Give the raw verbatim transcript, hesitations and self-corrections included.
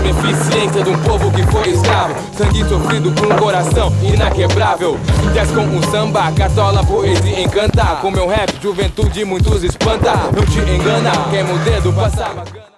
beneficência de um povo que foi escravo. Sangue sofrido por um coração inaquebrável. Jazz com o samba, cartola, poesia encanta. Com meu rap, juventude muitos espanta. Não te engana, queima o dedo, passa bacana.